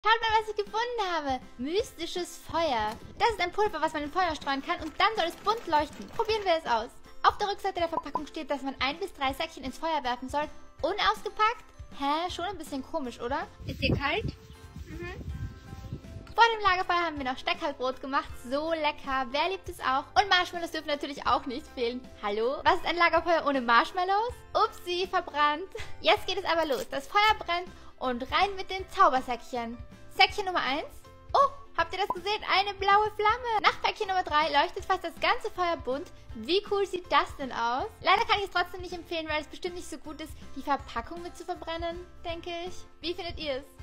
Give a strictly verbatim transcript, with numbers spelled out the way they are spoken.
Schaut mal, was ich gefunden habe. Mystisches Feuer. Das ist ein Pulver, was man in Feuer streuen kann und dann soll es bunt leuchten. Probieren wir es aus. Auf der Rückseite der Verpackung steht, dass man ein bis drei Säckchen ins Feuer werfen soll. Unausgepackt? Hä? Schon ein bisschen komisch, oder? Ist dir kalt? Mhm. Vor dem Lagerfeuer haben wir noch Steckerlbrot gemacht. So lecker. Wer liebt es auch? Und Marshmallows dürfen natürlich auch nicht fehlen. Hallo? Was ist ein Lagerfeuer ohne Marshmallows? Upsi, verbrannt. Jetzt geht es aber los. Das Feuer brennt und rein mit den Zaubersäckchen. Säckchen Nummer eins. Oh, habt ihr das gesehen? Eine blaue Flamme. Nach Päckchen Nummer drei leuchtet fast das ganze Feuer bunt. Wie cool sieht das denn aus? Leider kann ich es trotzdem nicht empfehlen, weil es bestimmt nicht so gut ist, die Verpackung mit zu verbrennen, denke ich. Wie findet ihr es?